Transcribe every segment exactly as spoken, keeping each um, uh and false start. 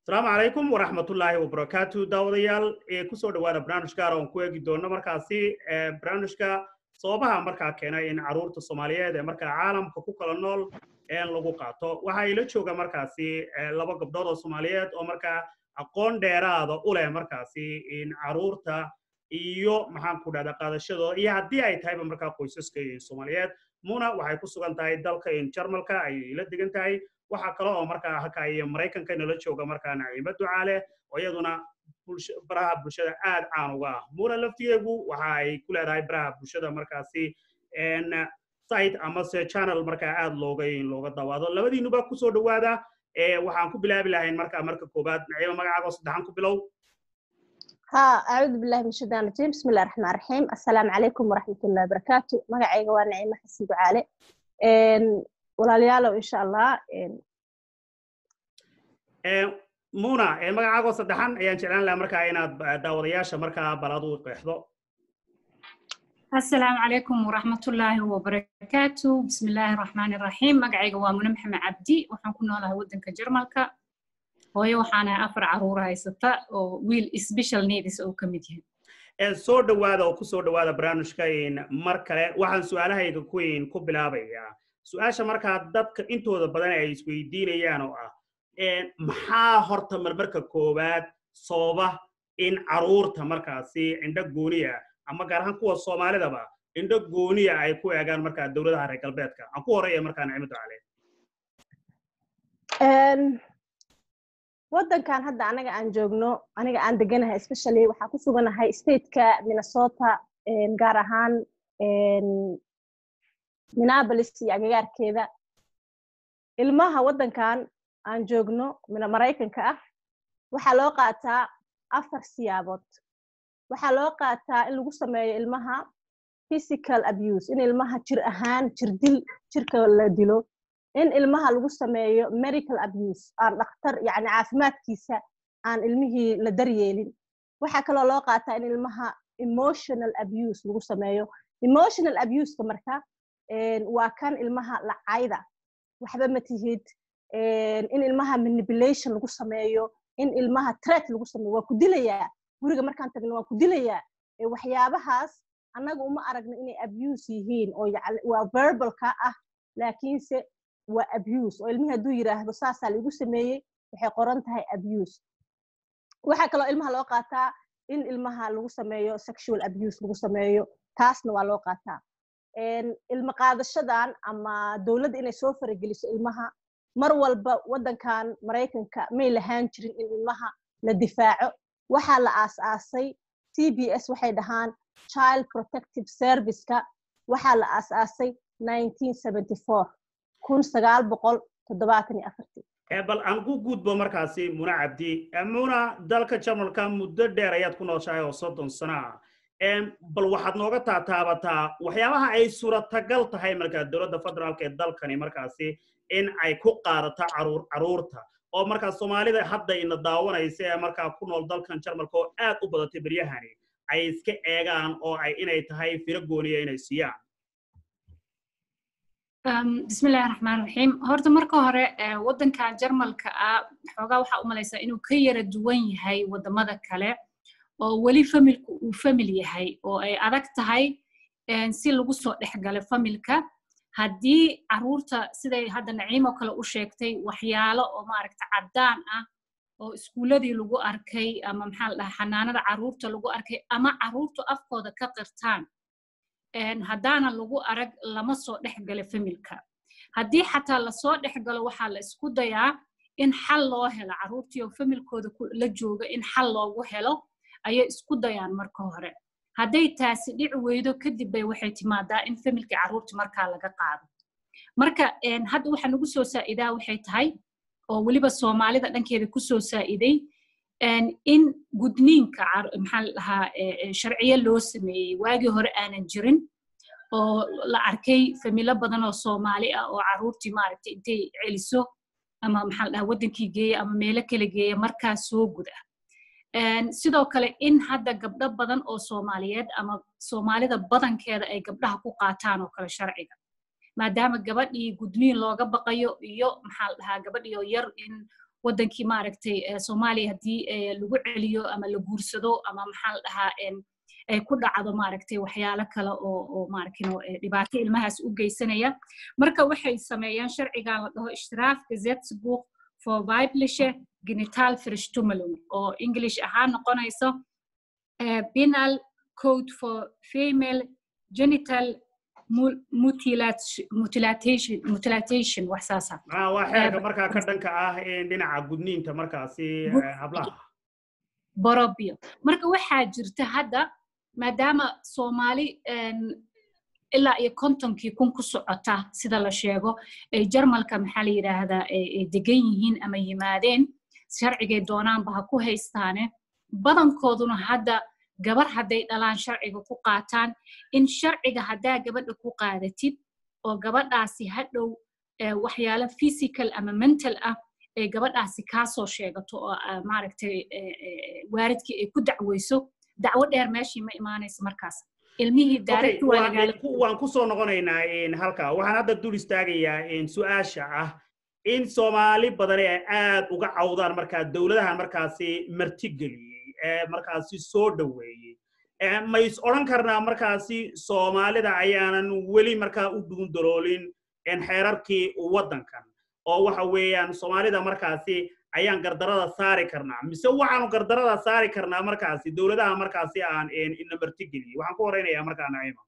السلام عليكم ورحمة الله وبركاته داوديال كسر دوار برانش كارون كوي جدونا مركزي برانش كا صوبها مركز كنا إن عروض الصومالية ده مركز عالم حقوق النول إن لغو قاتو وهاي لتشوجا مركزي لبا قبضة الصومالية أو مركز أقون ديرا هذا أولى مركزي إن عروضها iyo maxaan ku dhahdaa qaadashado iyo hadii ay tahay markaa qoysaska Soomaaliyeed muna waxay ku sugan tahay dalka in Jarmalka ay la degan tahay waxa kale oo markaa halka ay Mareykanka inala jooga markaa Naciima Ducaale oo iyaduna baraha bulshada aad caan uga ah muna laftigeedu waxa ay ku leedahay baraha bulshada markaasi in site ama se channel markaa aad looga looga daawado labadiinuba ku soo dhawaada ee waxaan ku bilaabi lahayn markaa marka koobaad Naciima magacaaga saddexan ku bilow ها أعوذ بالله من الشيطان الرجيم بسم الله الرحمن الرحيم السلام عليكم ورحمة الله وبركاته مقعي قوان نعيمة حسن دعالي ولا ليالو إن شاء الله مونا مقعي قوان صدحان أيان جعلان لأمريكا إنا داورياشا مركا بلادو قيحضو السلام عليكم ورحمة الله وبركاته بسم الله الرحمن الرحيم مقعي قوان منمحمة عبدي وحنكون لها ودن كجرمالكا هوي وحنا أفر عرورة هيستا ويل special needs أو كميديا. الصور دوّادة أو كسور دوّادة برانش كاين مركلة وحن سؤالها يكوين قبلها بيا. سؤال شمركة ضدك أنتوا هذا بدنا يسوي دين يانو آه. محا هرت مربرك كوبات صوبة إن عرور تمركة سي عندك جونية أما كرهن كوا الصومالي دبا عندك جونية أي كوا يجان مركة الدولة هاري قلبتك. أكو رأي مركة نعمته عليه. waddankan hadda anaga aan joogno aniga aan deganahay especially waxa ku suganahay state-ka Minnesota een gaar ahaan een Minneapolis iyo agagaarkeeda ilmaha waddankan aan joogno mina Mareykanka ah waxa loo qaataa afar siyaabood waxa loo qaataa in lagu sameeyo ilmaha physical abuse in ilmaha jir ahaan jir dil jirka la dilo in ilmaha lagu sameeyo medical abuse aan dhakhtar yaani caafimaadkiisa aan ilmihii la daryeelin waxa kale oo loo qaataa in ilmaha emotional abuse lagu sameeyo emotional abuse ka marka een waa kan ilmaha lacayda waxba ma tihid een in ilmaha manipulation lagu sameeyo in ilmaha threat lagu sameeyo waa ku dilayaa guriga markaan tagno waa ku dilayaa ee waxyaabahaas annaga uma aragno inay abuse yihiin oo waa verbal ka ah laakiinse waa abuse oo ilmaha haduu yiraahdo saasa lagu sameeyay waxay qoran tahay abuse waxa kale oo ilmaha loo qaataa in ilmaha lagu sameeyo sexual abuse lagu sameeyo taasna waa loo qaataa een ilma qaadashadan ama dawladda inay soo farageliso ilmaha mar walba waddankan Mareykanka ma lahaan jirin in ilmaha la difaaco waxa la aasaasay C B S waxay dhahaan Child Protective Service-ka waxa la aasaasay nineteen seventy-four kun sagaal boqol toddobaatan iyo afar bal aan ku gudbo markaasi Muna Cabdi Muna dalka Jarmalka muddo dheer ayaad ku nooshahay oo soddon sano ah ee bal waxaad nooga taataabataa waxyaabaha ay suurtagal tahay marka dawladda federaalka ee dalkani markaasi in ay ku qaadato caruur caruurta oo marka Soomaalida hadda ina daawanaysa ee marka ku nool dalkan Jarmalka oo aad u badatay baryahani ay iska eegaan oo ay inay tahay firo gooniya inay siiyaan بسم الله الرحمن الرحيم هورت marka hore wadanka Jarmalka ah xogaa waxa u malaysaa inuu ka yara duwan yahay wadamada kale oo wali familku uu family yahay oo ay adag tahay si lagu soo dhaxgalo familka hadii caruurta siday hadda Naciimo kale u sheegtay waxyaalo oo ma aragta cadaan ah oo iskuuladii lagu arkay ama maxaa la xanaanada caruurta lagu arkay ama caruurtu afkooda ka qirtaan een hadana lagu arag lama soo dhaxgalo familka hadii xataa la soo dhaxgalo waxa la isku dayaa in xal loo helo caruurtii oo familkooda la jooga in xal loogu helo ayay isku dayaan marka hore haday taasi dhic weydo kadib bay waxay timaadaa in familka caruurta marka laga qaado marka een hadda waxa nagu soo saacidaa waxay tahay oo waliba Soomaalida dhankeeda ku soo saaciday een in gudniinka maxaa lahaa sharciyo loo sameeyay waagi hore aanan jirin oo la arkay familo badan oo Soomaali ah oo caruurtii maaragtay intay celiso ama maxaa lahaa wadankii geeyo ama meelo kale geeyo markaa soo guda een sidoo kale in hadda gabdho badan oo Soomaaliyeed ama Soomaalida badankeeda ay gabdhaha ku qaataan oo kala sharciga maadaama gabadhii gudniin looga baqayo iyo maxaa lahaa gabadhii yar in wadankii maaragtay Soomaaliya hadii lagu celiyo ama la guursado ama maxaa la dhahaa ay ku dhacdo maaragtay waxyaalo kale oo oo maaragtay dhibaato ilmahaas u geysanaya marka waxay sameeyaan sharcigan la dhaho Istiraaf Gesetzbuch for weibliche Genitalverstümmelung oo English ahaan noqonayso Penal Code for Female Genital mutilation mutilation waxsaasa ah waxa marka ka dhanka ah in dhinaca gudniinta markaasi hablaha borobio marka waxa jirta hadda maadaama Soomaali ilaa iyo kontonkii kun ku socota sida la sheego ay Jarmalka maxaa la yiraahdaa ay degan yihiin ama yimaadeen sharciga doonaanba ha ku haystaane badankooduna hadda gabar haday dhalaan sharciga ku qaataan in sharciga hadaa gabadha ku qaadatid oo gabadhaasi hadhow waxyaalo physical ama mental ah ee gabadhaasi ka soo sheegato oo maaragtay waaridkii ay ku dacweyso dacwo dheer meeshii ma imaanayso markaas ilmihii direct waan ku soo noqonaynaa in halka waxaan hadda dul istaagayaa in su'aasha ah in Soomaali badan ay aad uga cawdaan marka dawladaha markaasi martigeliyay markaasi soo dhaweeyay ma is oran karnaa markaasi Soomaalida ayaanan weli markaa u dhuun daloolin in xeerarkii wadankan oo waxa weeyaan Soomaalida markaasi ayaan gardarada saari karnaa mise waxaanu gardarada saari karnaa markaasi dawladaha markaasi aan in in martigeliyay waxaan ku horeynayaa markaa Naima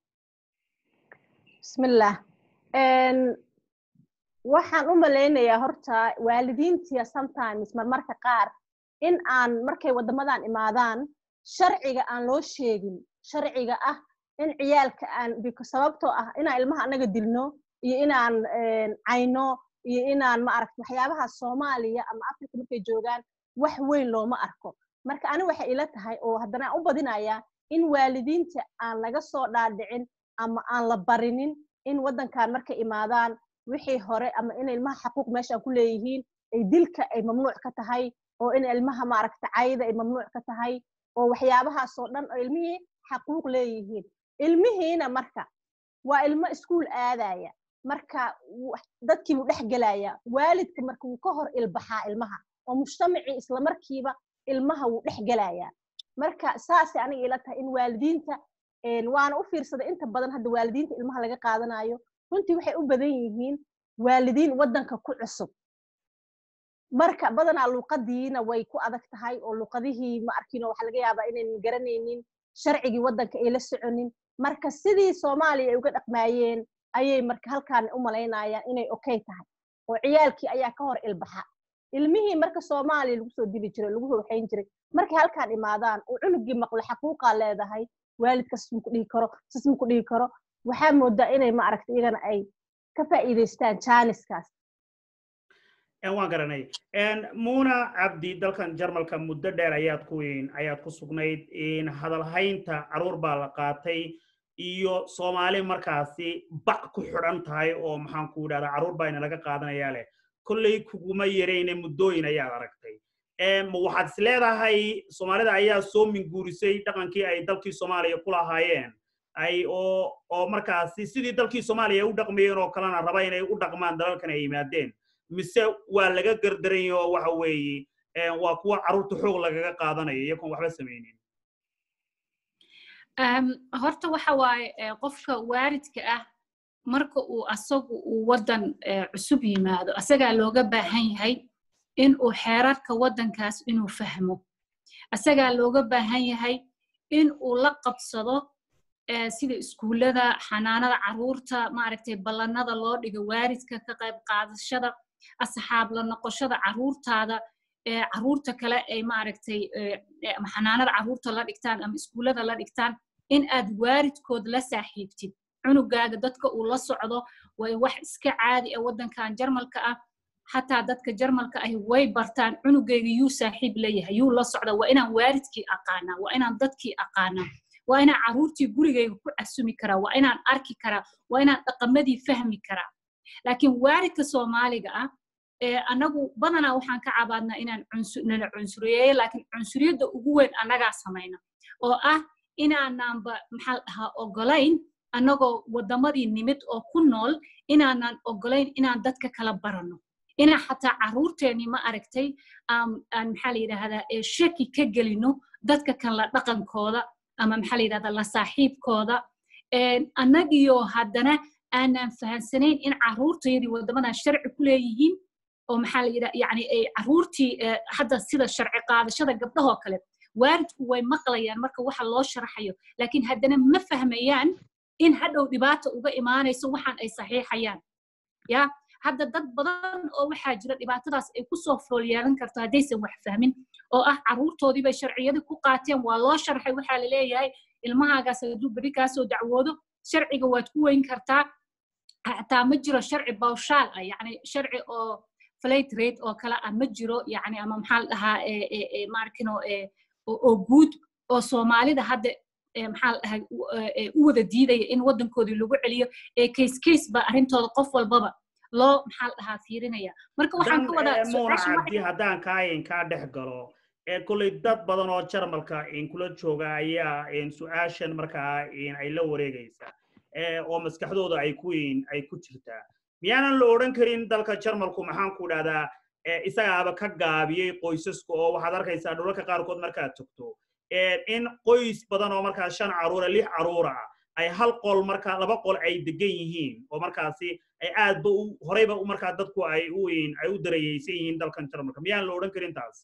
bismillah een waxaan u maleynayaa horta waalidiinta sometimes marmarka qaar in aan markay wadamadan imaadaan sharciga aan loo sheegin sharciga ah in ciyaalka aan biko sababtoo ah inaan ilmaha anaga dilno iyo inaan ayno iyo inaan ma aragto waxyaabaha Soomaaliya ama Afrika markay joogaan wax weyn looma arko marka ani waxa ila tahay oo haddana u badinaya in waalidiinta aan laga soo dhaadhicin ama aan la barinin in wadankan markay imaadaan wixii hore ama in ilmaha xaquuq meesha ku leeyihiin ay dilka ay mamnuuc ka tahay oo in ilmaha ma aragta cayda ay mamnuuc ka tahay oo waxyaabahaas oo dhan oo ilmihii xaquuq leeyihiin ilmihiina marka waa ilmo iskuul aadaya marka dadkii uu dhex galaya waalidka marka uu ka hor ilbaxaa ilmaha oo mujtamaci isla markiiba ilmaha uu dhex galaya marka saasi aniga ila tahay in waalidiinta een waana u fiirsada inta badan hadda waalidiinta ilmaha laga qaadanayo runtii waxay u badan yihiin waalidiin wadanka ku cusub marka badana luqadiina way ku adag tahay oo luqadihii ma arkin waxa laga yaabaa inay garanaynin sharcigi wadanka ay la soconin marka sidii Soomaaliya ay uga dhaqmaayeen ayay marka halkaan u maleynayaan inay okay tahay oo ciyaalkii ayaa ka hor ilbaxa ilmihii marka Soomaaliya lagu soo dili jiray lagu waxayn jiray markay halkaan imaadaan oo cunugii maqlo xaquuqa leedahay waalidkaas uu ku dhigi karo sismu ku dhigi karo waxa moodaa inay ma aragtay iyagana ay ka faa'iideystaan Janiskaas en waan garanay en Muna Abdi dalkan Jarmalka muddo dheer ayaad ku weyn ayaad ku sugnayd in hadal haynta caruur baa la qaatay iyo Soomaali markaasi bac ku xiran tahay oo maxaan ku yiraahdaa caruur baa in laga qaadanayaa leh kullay kuguma yareeyay muddooyin ayaad aragtay ee ma waxaad isleedahay Soomaalida ayaa soo minguurisay dhaqankii ay dalkii Soomaaliya ku lahaayeen ay oo oo markaasi sidii dalkii Soomaaliya u dhaqmayeen oo kalena raba inay u dhaqmaan dalalkan ay yimaadeen mise waa laga gardarayo waxa weeye ee waa kuwa caruurta xoog laga qaadanayo iyagoon waxba sameeynin um horta waxa waaye qofka waaridka ah marka uu asagu uu wadan cusub yimaado asaga looga baahan yahay in uu xeerarka wadankaas inuu fahmo asaga looga baahan yahay in uu la qabsado sida iskuulada xanaanada caruurta ma aragtay ballanada loo dhigo waaridka ka qayb qaadashada asxaab la noqoshada caruurtaada ee caruurta kale ay ma aragtay xanaanada caruurta la dhigtaan ama iskuulada la dhigtaan in aad waaridkood la saaxiibtid cunugaaga dadka uu la socdo way wax iska caadi ah wadankan Jarmalka ah hatta dadka Jarmalka ah way bartaan cunugayga yuu saaxiib leeyahay yuu la socdo waa inaan waaridkii aqaana waa inaan dadkii aqaana waa inaan caruurtii gurigayga ku asumi kara waa inaan arki kara waa inaan dhaqamadii fahmi kara laakiin waaridka Soomaaliga ah ee anagu badana waxaan ka cabaadnaa inaan cunsurina cunsuriyeeyo laakiin cunsuriyada ugu weyn anaga sameeyna oo ah inaananba maxal aha ogolayn anagoo wadamadii nimid oo ku nool inaanan ogolayn inaan dadka kala barano ina xataa caruurteeni ma aragtay aan maxaa la yiraahdaa shaki ka gelino dadka kan la dhaqankooda ama maxaa la yiraahdaa la saaxiibkooda annagiyo haddana aanan fahansanayn in caruurteedii wadamadan sharci ku leeyihiin oo maxaa la yiraahdaa yani ay caruurtii hadda sida sharci qaadashada gabdhahoo kale waalidku way maqlayaan marka waxa loo sharaxayo laakiin haddana ma fahmayaan in hadhow dhibaato uga imaanayso waxaan ay saxiixayaan ya hadda dad badan oo waxaa jira dhibaatadaas ay ku soo fool yeelan karto haddaysan wax fahmin oo ah caruurtoodii bay sharciyadii ku qaateen waa loo sharxay waxaa la leeyahay ilmahaagaas hadduu beri kaa soo dacwoodo sharciga waad ku weyn kartaa xataa ma jiro sharci bawshaal ah yacni sharci oo flight rate oo kale ah ma jiro yacni ama maxaa la dhahaa maarkino oo guud oo soomaalida hadda maxaa la dhahay u wada diidaya in waddankoodii lagu celiyo ee case case ba arrintooda qof walbaba loo maxaa la dhahaa fiirinaya marka waxaan ka wadaa muuna cabdi haddaan kaayin kaa dhex galo kulley dad badan oo jarmalka kula jooga ayaa su-aashan markaa ay la wareegaysaa oo maskaxdooda ay ku ay ku jirtaa miyaanan la odhan karin dalka jarmalku maxaan ku dhahdaa isagaaba ka gaabiyey qoysaska oo waxaad arkaysaa dhulalka qaarkood markaad tagto in qoys badan oo markaa shan caruura lix caruura ah ay hal qol markaa laba qol ay degan yihiin oo markaasi ay aad ba horeyba markaa dadku ay u ay u darayeysan yihiin dalkan jarmalka miyaan la odhan karin taas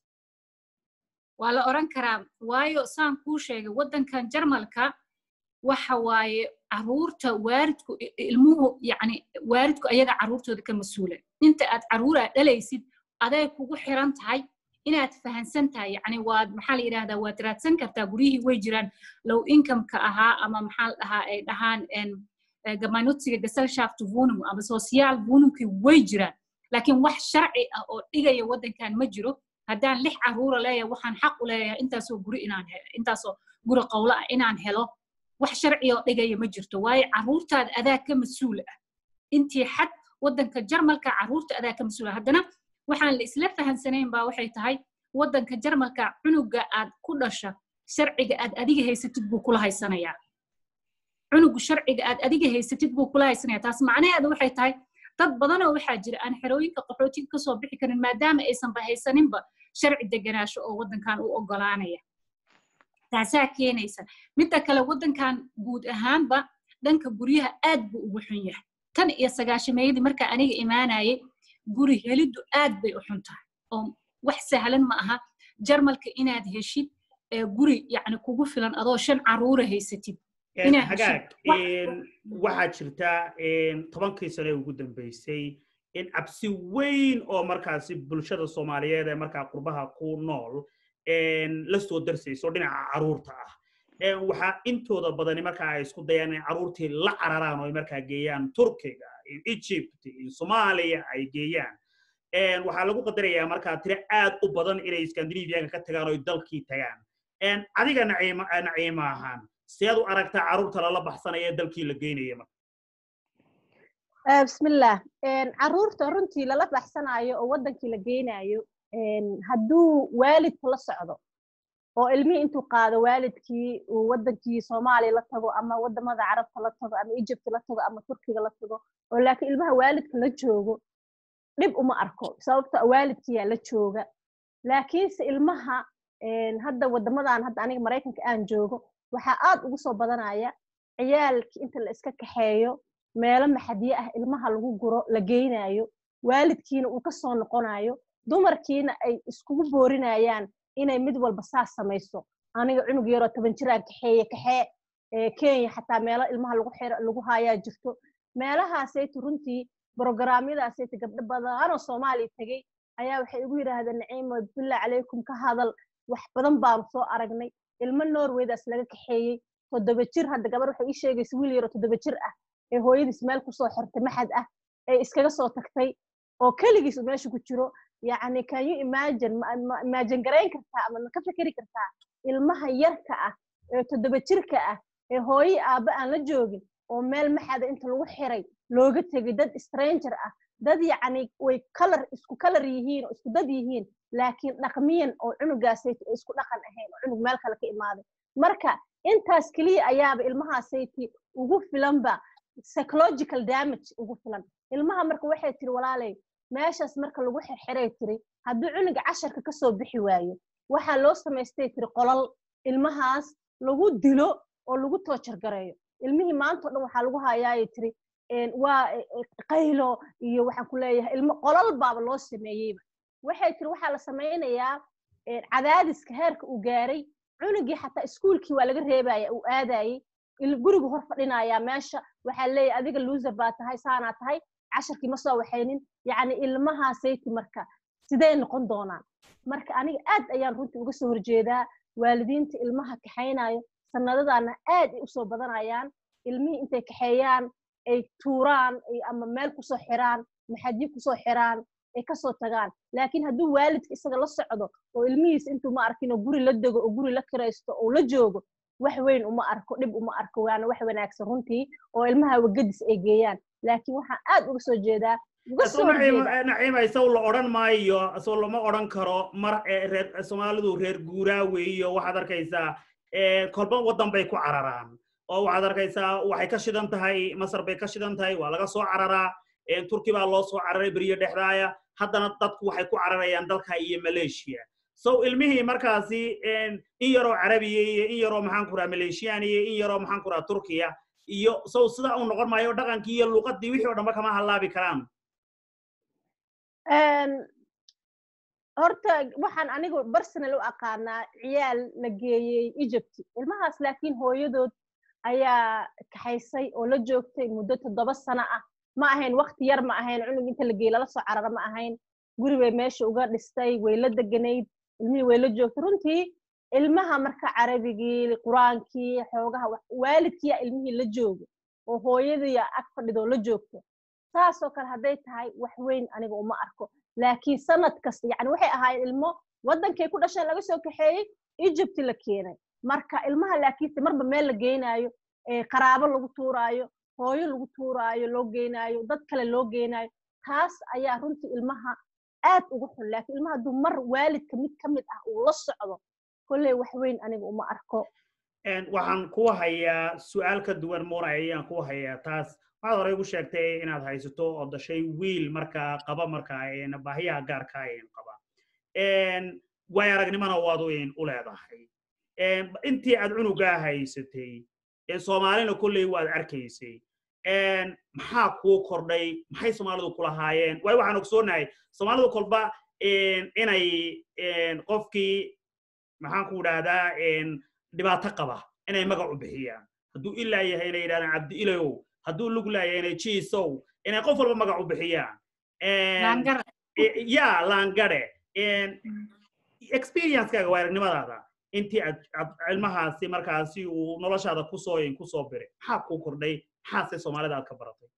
waa la oran karaa waayo saan kuu sheegay waddankan jarmalka waxa waaye caruurta waalidku ilmuhu yacni waalidku ayaga caruurtooda ka mas-uula inta aad caruuraa dhalaysid aday kugu xiran tahay inaad fahansan tahay yacni waad maxaa la yidhahdaa waad raadsan kartaa guryihii way jiraan low income-ka ahaa ama maxaa la dhahaa ay dhahaan gemeinnützige Gesellschaft Wohnung ama social wohnungkii way jiraan laakiin wax sharci ah oo dhigaya waddankan ma jiro haddaan lix caruura leeyahay waxaan xaq u leeyahay intaasoo guri inaan helo intaasoo guri qowlo ah inaan helo wax sharci oo dhigaya ma jirto waayo caruurtaada adaa ka mas-uul ah intii xad waddanka jarmalka caruurta adaa ka mas-uul ah haddana waxaan la isla fahansanayn baa waxay tahay waddanka jarmalka cunuga aad ku dhasha sharciga aad adiga haysatid buu kula haysanayaa cunugu sharciga aad adiga haysatid buu kula haysanayaa taas macnaheedu waxay tahay dad badan oo waxaa jira aan xerooyinka qaxootiga ka soo bixi karin maadaama aysan bahaysaninba sharci deganaansho oo waddankan u oggolaanaya taasaa keenaysa midda kale waddankan guud ahaanba dhanka guryaha aad buu ugu xun yahay tan iyo sagaashameeyadii markaa aniga imaanayay guri heliddu aad bay u xun tahay oo wax sahlan ma aha jarmalka inaad heshid guri yacni kugu filan adoo shan caruura haysatid hagaag waxaa jirta tobankii sane ugu dambeysay in cabsi weyn oo markaasi bulshada soomaaliyeed ee markaa qurbaha ku nool la soo darsayso dhinaca caruurta ah waxaa intooda badani markaa ay isku dayaan in caruurtii la cararaan oo ay markaa geeyaan turkiga egypt soomaaliya ay geeyaan waxaa lagu qadarayaa markaa tiro aad u badan inay scandinavianka ka tagaan oo dalkii tagaan adiga naciima ahaan siyaad u aragtaa caruurta lala baxsanaya dalkii la geynaya marka bismillah caruurta runtii lala baxsanayo oo waddankii la geynayo hadduu waalidku la socdo oo ilmihii intuu qaado waalidkii uu waddankii soomaaliya la tago ama waddamada carabta la tago ama egypt la tago ama turkiga la tago oo laakiin ilmaha waalidka la joogo dhib uma arko sababta waalidkiyaa la jooga laakiinse ilmaha hadda waddamadan hadda aniga maraykanka aan joogo waxaa aad ugu soo badanaya ciyaalkii inta la iska kaxeeyo meelo maxadiye ah ilmaha lagu guro la geynayo waalidkiina uu ka soo noqonayo dumarkiina ay iskugu boorinayaan inay mid walba saas samayso aniga cunug yaroo toban jiraan kaxeeye kaxee kenya xataa meelo ilmaha lagu xiro lagu haayaa jirto meelahaasaytu runtii brograamyadaasaytu gabdho badanoo soomaaliya tegey ayaa waxay igu yidhaahdeen naciimo billah calaykum ka hadal wax badan baanu soo aragnay ilmo norwaydaas laga kaxeeyey toddoba jir hadda gabar waxay ii sheegaysa wiil yaroo toddoba jir ah ee hooyadiis meel kusoo xirtay maxad ah ee iskaga soo tagtay oo keligiis meesha ku jiro yacni can you imagine imagine garayn kartaa ama ma ka fikiri kartaa ilmaha yarka ah ee toddoba jirka ah ee hooyo aabba aan la joogin oo meel maxada inta lagu xiray looga tegay dad stranger ah dad yacni way color isku color yihiin oo isku dad yihiin laakiin dhaqmiyan oo cunugaasayt isku dhaqan ahayn oo cunug meel kale ka imaaday marka intaas kaliya ayaaba ilmahaasayt ugu filanba psychological damage ugu filan ilmaha marka waxay tiri walaalay meeshaas marka lagu xirxiray tiri hadduu cunuga casharka ka soo bixi waayo waxaa loo samaystay tiri qolal ilmahaas lagu dilo oo lagu toojar gareeyo ilmihii maanta dhan waxaa lagu hayaayay tiri waa qaylo iyo waxaan ku leeyahay ilmo qolal baaba loo sameeyeyba waxay tiri waxaa la samaynayaa cadaadiska heerka uu gaaray cunugii xataa iskuulkii waa laga reebaya uu aadayay gurigu hor fadhinayaa meesha waxaa leeyahay adiga loser baa tahay saanaa tahay casharkii ma soo waxaynin yacni ilmahaasayki marka sidee noqon doonaan marka aniga aad ayaan runtii uga soo horjeedaa waalidiinta ilmaha kaxaynayo sanadadaana aad ay usoo badanayaan ilmihii intay kaxeeyaan ay tuuraan ama meel kusoo xiraan maxadyo kusoo xiraan ay kasoo tagaan laakiin hadduu waalidka isaga la socdo oo ilmihiisa intuu ma arkin oo guri la dego oo guri la kiraysto oo la joogo wax weyn uma arko dhib uma arko waana wax wanaagsan runtii oo ilmaha wagadis ay geeyaan laakiin waxaan aad uga soo jeedaa naciima isaw la odhan maayo isagoo lama odhan karo mar reer soomaalidu reer guuraa weeyo waxaad arkaysaa kolba waddan bay ku cararaan oo waxaad arkaysaa waxay ka shidan tahay masar bay ka shidan tahay waa laga soo cararaa turki baa loo soo cararay beriyo dhexdaaya haddana dadku waxay ku cararayaan dalka iyo Malaysia so ilmihii markaasi in yaroo carabiye iyo in yaroo maxaan ku raa Malaysian iyo in yaroo maxaan ku raa Turkiya iyo so sida uu noqon maayo dhaqankii iyo luqadii wixii oo dhanba kama halaabi karaan een horta waxaan anigu personal u aqaanaa ciyaal la geeyay Egypt ilmahaas laakiin hooyadood ayaa kaxaysay oo la joogtay muddo toddoba sano ah ma ahayn waqti yar ma ahayn cunug inta la geeyay la soo carara ma ahayn guri way meesha uga dhistay way la deganayd ilmihii way la joogtay runtii ilmaha marka carabigii quraankii xoogaha waalidkii ilmihii la joogo oo hooyadii ag fadhido la joogto taasoo kale haday tahay wax weyn aniga uma arko laakiin sanad kasta yani waxay ahaayeen ilmo wadankay ku dhashay laga soo kaxeeyay Egypt la keenay marka ilmaha laakiin marba meel la geenaayo ee qaraabo lagu tuuraayo hooyo lagu tuuraayo loo geenaayo dad kale loo geenaayo taas ayaa runtii ilmaha aad ugu xun laakiin ilmaha hadduu mar waalidka mid ka mid ah uu la socdo kolley wax weyn aniga uma arko waxaan ku hayaa su'aal ka duwan moora ayaan ku hayaa taas waxaad hore ugu sheegtay inaad haysato oo dashay wiil markaa qaba markaa baahiyaha gaarka ah qaba way aragnimana waad u leedahay intii aad cunugaa haysatay Soomaalina kulley waad arkaysay maxaa kuu kordhay maxay Soomaalidu kula haayeen way waxaan ogsoonahay Soomaalidu kolba inay qofkii maxaan ku dhahdaa dhibaato qaba inay magac u bixiyaan hadduu ilaa yahay inay yiraahdaan Cabdi Ilayow hadduu lug laayahay inay jiisow inay qof walba magac u bixiyaan laangare ya laangare experience-kaaga waa aragnimadaada intii aad ilmahaasi markaasi uu noloshaada ku soo ku soo biray maxaa kuu kordhay maxaase Soomaalida aad ka baratay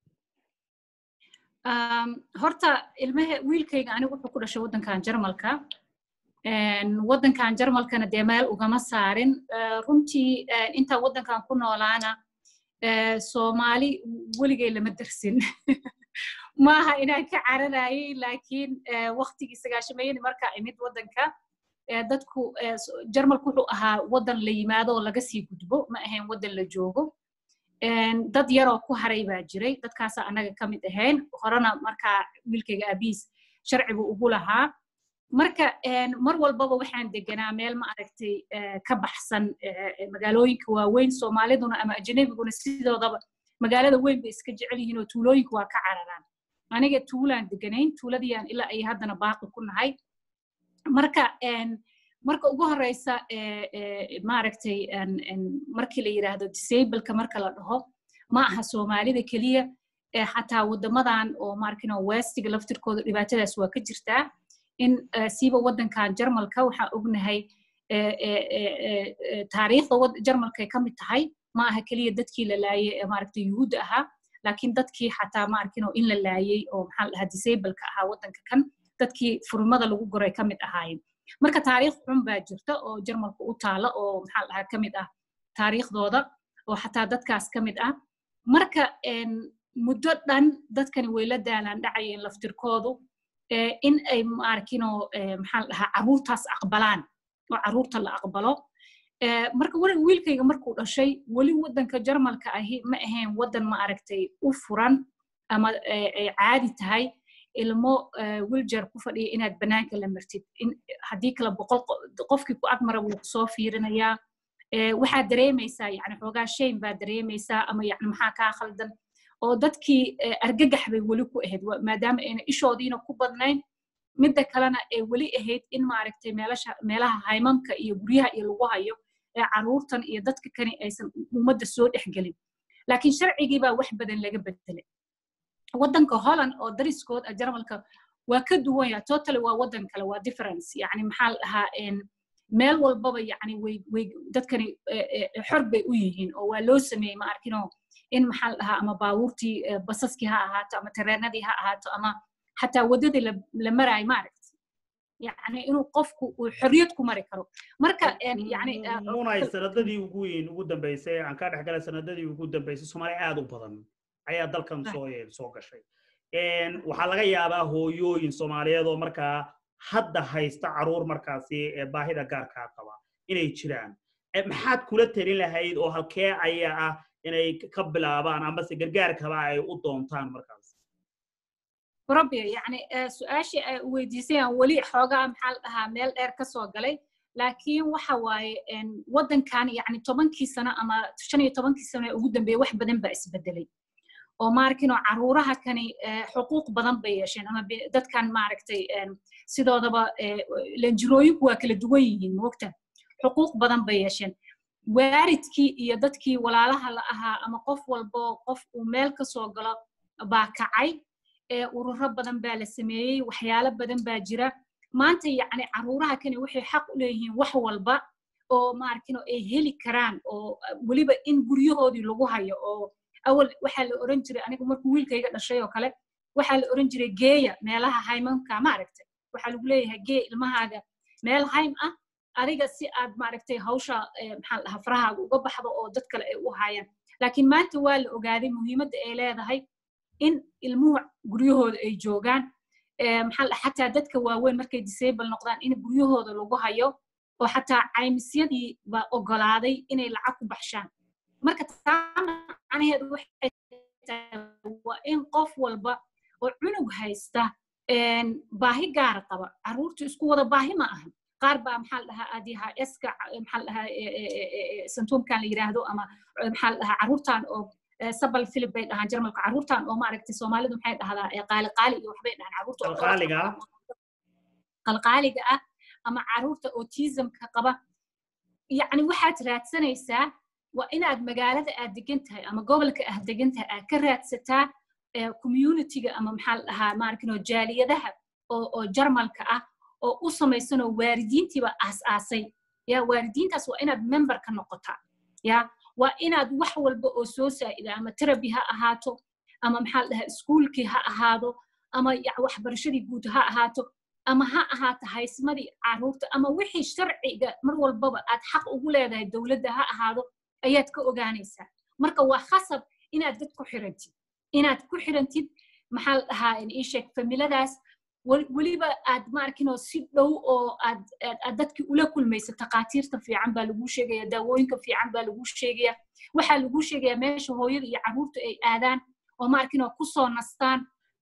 um horta ilmaha wiilkayga anigu wuxuu ku dhashay wadankan Jarmalka een wadankan Jarmalkana deemaal ugama saarin runtii inta wadankan ku noolaana Soomaali waligay lama darsin maaha inaan ka cararayay laakiin waqtigii sagaashameeyay marka imid wadanka dadku Jarmalku wuxuu ahaa wadan la yimaado oo laga sii gudbo ma ahayn wadan la joogo een dad yar oo ku haray baa jiray dadkaas anaga kamid ahayn horana marka wiilkayga abiis sharcigu ugu lahaa marka een mar walba waxaan deganaa meel ma aragtay ka baxsan magaalooyinka waaweyn Soomaaliduna ama ajnabiguna sidoodaba magaalada weyn bay iska jecel yihiin oo tuulooyinka waa ka cararaan aniga tuulaan deganayn tuuladiyaan ilaa ay haddana baaqi ku nahay marka een marka ugu horeysa ee ma aragtay een markii la yiraahdo disable-ka marka la dhaho ma aha Soomaalida kaliya ee xataa wadamadan oo markino westiga laftirkooda dhibaatadaas waa ka jirtaa in siiba wadankan Jarmalka waxa ognahay ee taariikhda Jarmalka ay kamid tahay ma aha kaliya dadkii la laayay ma aragtay Yuhuud aha laakiin dadkii xataa ma arkino in la laayay oo maxaa la disable-ka aha wadanka kan dadkii furmada lagu goray kamid ahaayeen marka taariikh xun baa jirta oo Jarmalka u taala oo maxaa la kamid ah taariikhdooda oo xataa dadkaas kamid ah marka een muddo dhan dadkani way la daalaan dhacayeen laftirkoodu ee in ay ma arkino maxaa la caruurtaas aqbalaan oo caruurta la aqbalo ee marka wiilkayga markuu dhashay wali wadanka Jarmalka ahi ma ahayn wadan ma aragtay u furan ama ay caadi tahay ilmo wheelchair ku fadhiya inaad banaanka la martid in haddii kala boqol qofkii ku agmara wuu soo fiirinayaa waxaad dareemaysaa yani xoogaa shame baad dareemaysaa ama yani maxaa kaa khaldan oo dadkii argagax bay weli ku ahayd maadaama ayna ishoodiina ku badnayn midda kalena ay weli ahayd in maaragtay meelasha meelaha haymamka iyo guryaha iyo lagu hayo ee caruurtan iyo dadka kani aysan ummadda soo dhexgelin laakiin sharcigii baa wax badan laga bedelay waddanka Holland oo dariskood ah Jarmalka waa ka duwan yahay totally waa waddan kale waa difference yani maxaa lahaa in meel walbaba yani way way dadkani xor bay u yihiin oo waa loo sameeyay ma arkino in maxaa lahaa ama baabuurtii basaskii ha ahaato ama tareenadii ha ahaato ama حتى وددي لمراي ماركت يعني إنه قفك وحرية كماري كرو مركا يعني مونا سنددي وجوين وجودن بيسي عن كار حكلا سنددي وجودن بيسي سومالي عادو بدن أي عدل كم سوي سوق شيء إن وحلاقة يابا هو يو إن سوماليا دو مركا حد هيستعرور مركزي باهدا كار كاتوا إنه يشران محد كل ترين لهيد أو هالكي أيه إنه قبل أبان عم بس جرجار كباي وطن تان مركز ربي يعني سؤاشي ويديسين ولي حوجا محلها ميل إير كسو قلي لكن وحواي إن ودن كان يعني طبعاً كي سنة أما شنو طبعاً كي سنة وجودن بيوح بدن بس بدلي وماركينو عرورها كاني حقوق بدن بيشين أما دت كان ماركتي سيدا ضبا لنجرويك وكل دوين وقتها حقوق بدن بيشين waaridkii iyo dadkii walaalaha la ahaa ama qof walba qof uu meel ka soo galo baa kacay ee ururo badan baa la sameeyay waxyaalo badan baa jira maanta yacni caruuraha kani waxay xaq u leeyihiin wax walba oo maarkino ay heli karaan oo waliba in guryahoodii lagu hayo oo awal waxa la oran jiray anigu markuu wiilkayga dhashay oo kale waxa la oran jiray geeya meelaha haymanka ma aragtay waxa lagu leeyahay gee ilmahaaga meel haym ah adiga si aad ma aragtay hawsha maxaa la hafrahaaga uga baxdo oo dad kale ay u hayaan laakiin maanta waa la ogaaday muhiimadda ay leedahay in ilmuhu guryahooda ay joogaan maxaa xataa dadka waaweyn markay disable noqdaan in guryahooda lagu hayo oo xataa caymisyadii baa ogolaaday inay lacag ku baxshaan marka taanaheedu waxay waa in qof walba oo cunug haysta baahi gaar qaba caruurtu isku wada baahi ma ahan qaar baa maxaa la dhahaa adiha eska maxaa la dhahaa santuumkan la yiraahdo ama maxaa la dhahaa caruurtan oo sabal filip bay dhahaan jarmalka caruurtan oo ma aragtay Soomaalidu maxay dhahdaa qaali qaali iyo waxbay dhahaan caruurta qaaliga qalqaaliga ah ama caruurta autism-ka qaba yani waxaad raadsanaysaa waa inaad magaalada aad degan tahay ama gobolka aad degan tahay aad ka raadsataa community-ga ama maxaa la dhahaa maarkino jaaliyadaha oo oo jarmalka ah oo u samaysan oo waalidiintiiba aas-aasay ya waalidiintaas waa inaad member ka noqotaa ya waa inaad wax walba oo soo saa'ida ama therapy ha ahaato ama maxaa la dhahaa iskuulkii ha ahaado ama waxbarashadii guud ha ahaato ama ha ahaato haysmadii caruurta ama wixii sharciga mar walbaba aad xaq ugu leedahay dowladda ha ahaado ayaad ka ogaanaysaa marka waa khasab inaad dad ku xirantid inaad ku xirantid maxaa la dhahaa in ii sheeg familadaas waliba aad maarkino si dhow oo aad aad dadkii ula kulmaysa taqaatiirta fiican baa lagu sheegaya daawooyinka fiican baa lagu sheegaya waxa lagu sheegaya meesha hooyada iyo caruurta ay aadaan oo maarkino ku soo nastaan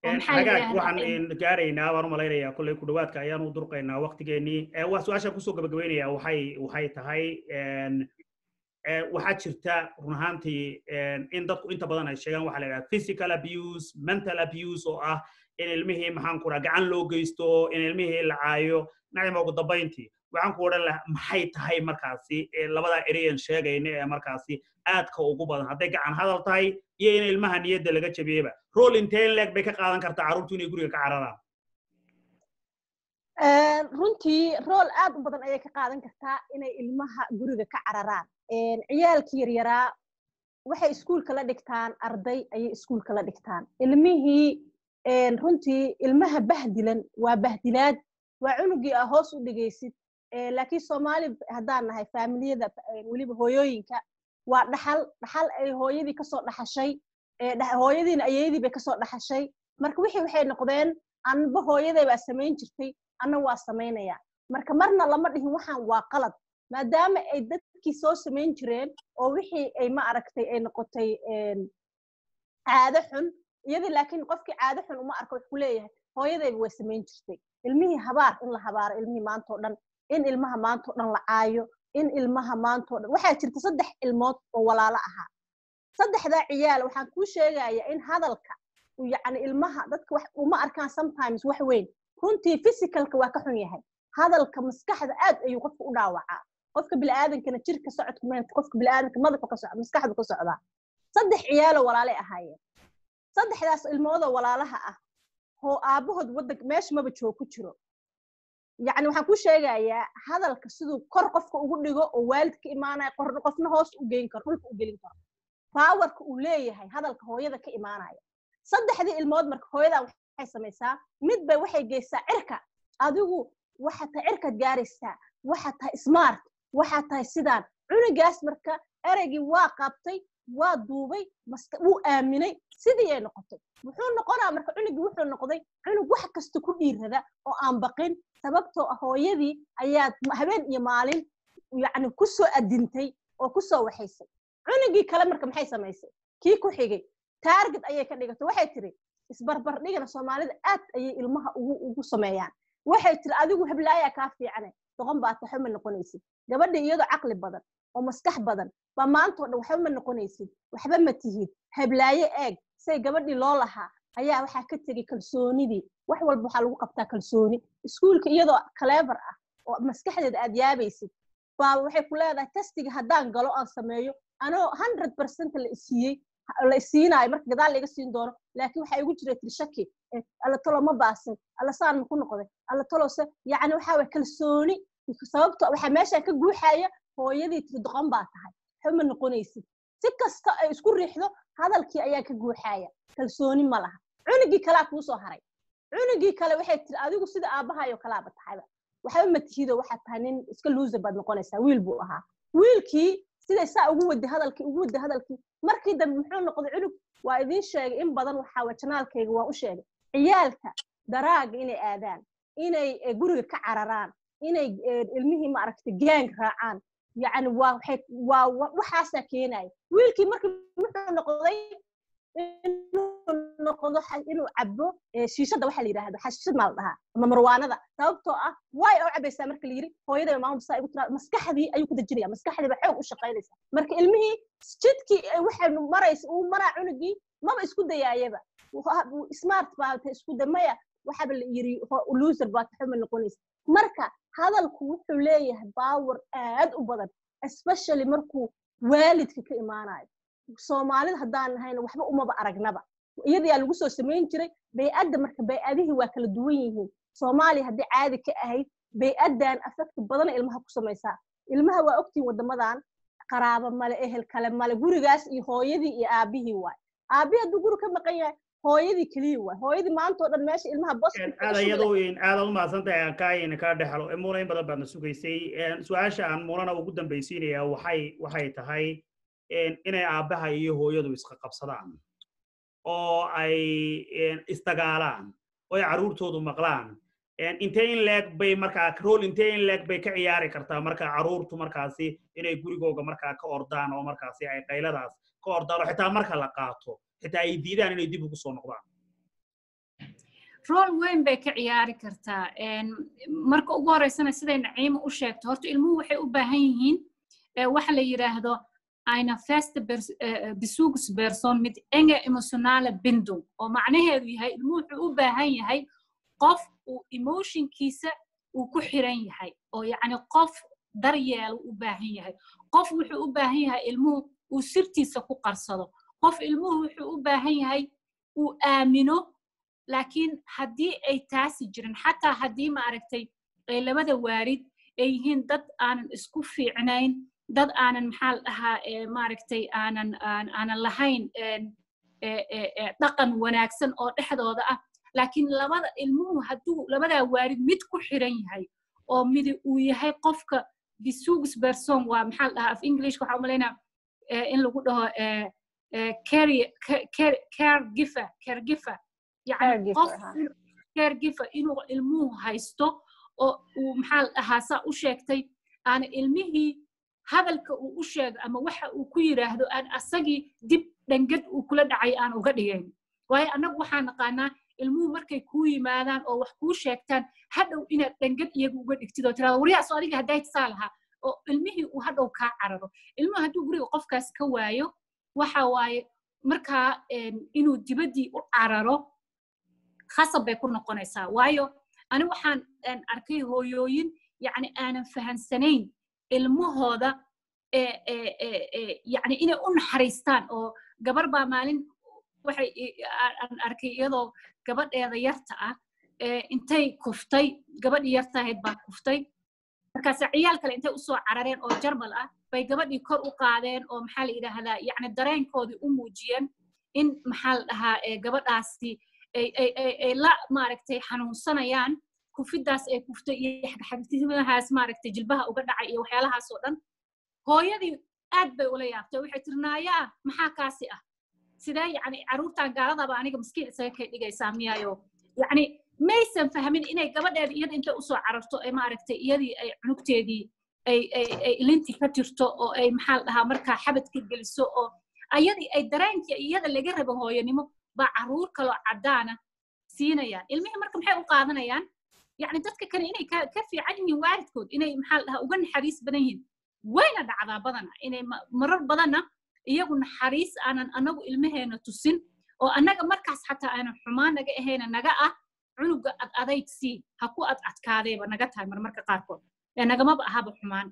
waxaan gaaraynaa waan u malaynayaa kolley ku dhawaadka ayaan u durqaynaa waqtigeennii waa su-aashaan kusoo gabagabaynayaa waxay waxay tahay waxaa jirta run ahaantii in dadku inta badan ay sheegaan waxa la yidhaha physical abuse mental abuse oo ah in ilmihii maxaan ku dhaha gacan loo geysto in ilmihii la caayo nacima ugu dambayntii waxaan ku odhan lahaa maxay tahay markaasi labadaa ereyan sheegayna ee markaasi aadka ugu badan hadday gacan hadal tahay iyo in ilmaha niyadda laga jabiyeyba rool intee leeg bay ka qaadan kartaa carruurtu inay guriga ka cararaan runtii rool aad u badan ayay ka qaadan kartaa inay ilmaha guriga ka cararaan ciyaalkii yaryaraa waxay iskuulka la dhigtaan arday ayay iskuulka la dhigtaan ilmihii runtii ilmaha bahdilan waa bahdilaad waa cunugii ah hoos u dhigaysid laakiin Soomaali haddaan nahay faamiliyada waliba hooyooyinka waa dhaxal dhaxal ay hooyadii ka soo dhaxashay hooyadiina ayeedii bay ka soo dhaxashay marka wixii waxay noqdeen anba hooyaday baa samayn jirtay anna waa samaynaya marka marna lama dhihin waxaan waa qalad maadaama ay dadkii soo samayn jireen oo wixii ay ma aragtay ay noqotay caado xun iyadii laakiin qofkii caado xun uma arko wuxuu leeyahay hooyadayba way samayn jirtay ilmihii habaar in la habaaro ilmihii maanta oo dhan in ilmaha maanta oo dhan la caayo in ilmaha maanta oo dhan waxaa jirta saddex ilmood oo walaalo ahaa saddexdaa ciyaal waxaan kuu sheegayaa in hadalka yacni ilmaha dadka wax uma arkaan sometimes wax weyn runtii physicalka waa ka xun yahay hadalka maskaxda aad ayuu qofka u dhaawacaa qofka bini'aadankana jirka socodka meenta qofka bini'aadanka madaxa ka socda maskaxda ka socdaa saddex ciyaal oo walaalo ahaayeen saddexdaas ilmood oo walaalaha ah oo aabahood wadanka meesha maba joog ku jiro yacni waxaan kuu sheegayaa hadalka siduu kor qofka ugu dhigo oo waalidka imaanaya qorno qofna hoos u geyn karo dhulka u gelin karo powerka uu leeyahay hadalka hooyada ka imaanaya saddexdii ilmood marka hooyada waxay samaysaa mid bay waxay geysaa cirka adigu waxa tahay cirkaad gaaraysaa waxa tahay smart waxa tahay sidaan cunugaas marka ereygii waa qabtay waa duubay wuu aaminay sidii ay noqotay wuxuu noqonaa marka cunugii wuxuu noqday cunug wax kasta ku dhiirada oo aan baqin sababtoo ah hooyadii ayaa habeen iyo maalin yacni ku soo adintay oo ku soo waxaysay cunugii kale marka maxay samaysay kii ku xigay target ayay ka dhigatay waxay tiri isbarbar dhigana Soomaalida aad ayay ilmaha ugu ugu sameeyaan waxay tiri adigu heblaaya ka fiicane doqon baa tahay ma noqonaysid gabadha iyadoo caqli badan oo maskax badan ba maanta oo dhan waxba ma noqonaysid waxba ma tihid heblaaye eeg say gabadhii loo lahaa ayaa waxa ka tagay kalsoonidii wax walba waxa lagu qabtaa kalsooni iskuulka iyadoo clever ah oo maskaxdeeda aad yaabaysid baa waxay ku leedahay testiga haddaan galo aan sameeyo anoo one hundred percent la isiiyey la isiinayo marka gadaal laga siin doono laakiin waxa igu jiray tirshaki alla tolo ma baasin alla saan ku noqday alla tolo se yacni waxa way kalsooni sababtoo waxa meesha ka guuxaya hooyadii tir doqon baa tahay xuma noqonaysid si kasta ay isku riixdo hadalkii ayaa ka guuxaya kalsooni ma laha cunugii kala ku soo haray cunugii kale waxay tir adigu sida aabahayo kala ba tahay waxa ma tihido waxa tahay nin iska loser bad noqonaysa wiil buu ahaa wiilkii sida saa ugu wadi hadalkii ugu wadi hadalkii markii dambe muxuu noqday cunug waa idin sheegay in badan waxa waa janaalkayga waa u sheegay ciyaalka daraaga inay aadaan inay guriga ka cararaan inay ilmihii ma aragtay gang raacaan yacni waa waxay waa waxaasa keenay wiilkii markii muxuu noqday inuu noqdo inuu cabo shiishada waxa la yiraahdo xashishad maal dhaha ama marwaanada sababtoo ah way oo cabaysaa marka la yiri hooyada maamul saa igu tira maskaxdii ayuu ku dajinaya maskaxdii ba xoog u shaqaynaysa marka ilmihii jidkii waxa maraysa uu maraa cunugii maba isku dayaayaba smart baa isku damaya waxa la yiri loser baa taxamul noqonaysa marka hadalku wuxuu leeyahay power aad u badan especially markuu waalidka ka imaanayo Soomaalida haddaan nahayna waxba uma ba aragnaba iyadii lagu soo sameyn jiray bay'adda marka bay'adihii waa kala duwan yihiin Soomaali haddii caadi ka ahayd bay'addan afafka badan ilmaha ku samaysaa ilmaha waa ogtiin wadamadan qaraabo male ehel kale male gurigaas iyo hooyadii iyo aabihii waay aabihi hadduu guri ka maqan yahay hooyadii kaliya waay hooyadii maanta oo dhan meesha ilmaha bas aad iyadoo in aad u maasantahay aan kaayina ka dhaxlo emuuna in badan baad sugaysay su'aasha aan muulana ugu dambaysiinaya waxay waxay tahay inay aabaha iyo hooyadu isqa qabsadaan oo ay istagaalaan oo ay caruurtoodu maqlaan intee in leeg bay markaa role intee in leeg bay ka ciyaari kartaa marka caruurtu markaasi inay gurigooga markaa ka ordaan oo markaasi ay qayladaas ka ordaan oo xitaa marka la qaato xitaa ay diidaan inay dib ugu soo noqdaan role weyn bay ka ciyaari kartaa marka ugu horeysana siday Naciimo u sheegto horta ilmuhu waxay u baahan yihiin waxa la yiraahdo eine feste bezugsperson mit enge emotionale bindung oo macnaheedu yahay ilmuhu wuxuu u baahan yahay qof uu emotionkiisa uu ku xiran yahay oo yacni qof daryeel u baahan yahay qof wuxuu u baahan yahay ilmuhu uu sirtiisa ku qarsado qof ilmuhu wuxuu u baahan yahay uu aamino laakiin haddii ay taasi jirin xataa haddii ma aragtay ay labada waalid ay yihiin dad aanan isku fiicnayn dad aanan maxaa dhahaa maaragtay aanan aanan lahayn dhaqan wanaagsan oo dhexdooda ah laakiin labada ilmuhu hadduu labada waalid mid ku xiran yahay oo mid uu yahay qofka bezugsperson waa maxaa dhahaa af English waxa umaleynaa in lagu dhaho caregiver caregiver yani qof caregiver inuu ilmuhu haysto oo uu maxaa dhahaa saa u sheegtay aan ilmihii hadalka uu u sheego ama waxa uu ku yiraahdo aan asagii dib dhangad uu kula dhacay aan uga dhigayn waayo annagu waxaan naqaanaa ilmuhu markay kuu yimaadaan oo wax kuu sheegtaan hadhow inaad dhangad iyagu uga dhigtid oo tiraado waryaas oo adiga hadday tasaa lahaa oo ilmihii uu hadhow kaa cararo ilmuhu hadduu guriga qofkaas ka waayo waxa waaye markaa inuu dibaddii u cararo khasab bay ku noqonaysaa waayo ani waxaan arkay hooyooyin yacni aanan fahansanayn ilmahooda yacni inay u naxariistaan oo gabar baa maalin waxay aan arkay iyadoo gabadheeda yarta ah intay kuftay gabadhii yarta ahayd baa kuftay markaas ciyaal kale intay usoo carareen oo jarmal ah bay gabadhii kor u qaadeen oo maxaa la yidhaahdaa yacni dareenkoodii u muujiyeen in maxaa la dhahaa gabadhaasi ay la maaragtay xanuunsanayaan kufidaas ay kuftay iyo xagxagtimahaas maaragtay jilbaha uga dhacay iyo waxyaalahaas oo dhan hooyadii aad bay ula yaabtay waxay tirnaayaa maxaa kaasi ah sidee yacni carruurtan gaaladaba aniga miskiin isaga kay dhigaysaa miyaayo yacni maysan fahmin inay gabadheeda iyada intay usoo cararto ay maaragtay iyadii ay cunugteedii ay ay ay ilinti ka tirto oo ay maxaa la dhahaa markaa xabadka geliso oo ayadii ay dareenkii iyada laga rabo hooyanimo baa carruur kaloo caddaana siinayaan ilmihii marka maxay u qaadanayaan yacni dadka kale inay ka fiican yihiin waalidkood inay maxaa la dhahaa uga naxariis badan yihiin wayna dhacdaa badana inay marar badanna iyagu naxariis aanan annagu ilmaheena tusin oo annaga markaas xataa aanan xumaan naga ahayna naga ah cunuga ad adayg sii ha ku ad adkaadayba naga tahay marmarka qaarkood ee nagamaba ahaba xumaan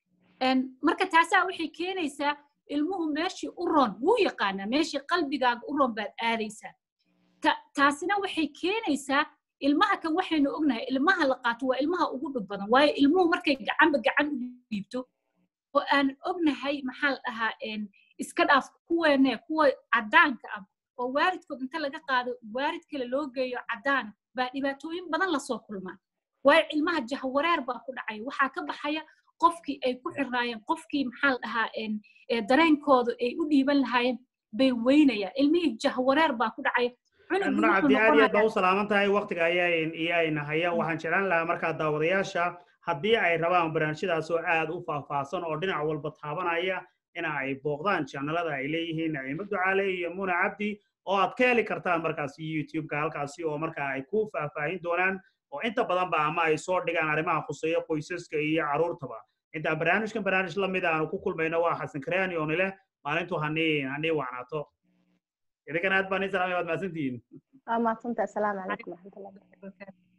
marka taasaa waxay keenaysaa ilmuhu meeshii u roon wuu yaqaanaa meeshii qalbigaaga u roon baad aadaysaa taasina waxay keenaysaa ilmaha kan waxaynu ognahay ilmaha la qaato waa ilmaha ugu dhib badan waayo ilmuhu markay gacanba gacan u dhiibto oo aanan ognahay maxaa la dhahaa iska dhaaf kuweene kuwa caddaanka ah oo waalidkood inta laga qaado waalid kale loo geeyo caddaana baa dhibaatooyin badan lasoo kulmaa waayo ilmaha jahwareer baa ku dhacaya waxaa ka baxaya qofkii ay ku xirnaayeen qofkii maxaa la dhahaa dareenkooda ay u dhiiban lahaayeen bay weynayaan ilmihii jahwareer baa ku dhacaya muna cabdi aad iyo aad baa u salaaman tahay waqtiga ayayna hayaan waxaan jeclaan lahaa markaa daawadayaasha haddii ay rabaan barnaamijyadaas oo aad u faahfaahsan oo dhinac walba taabanaya in ay booqdaan channelada ay leeyihiin Naciimo Ducaale iyo Muna Cabdi oo aad ka heli kartaan markaas YouTube-ka halkaasi oo markaa ay ku faahfaahin doonaan oo inta badan ba ama ay soo dhigaan arrimaha khuseeya qoysaska iyo carruurtaba inta barnaamijkan barnaamij la mid ah aan ku kulmayno waa Xasan Karaani oo nile maalintu hani hani wacnaato idinkan aad baan isalaamay waad maasantihiin waa maasantahay assalaamu calaykum wa rahmatullahi wa barakatuh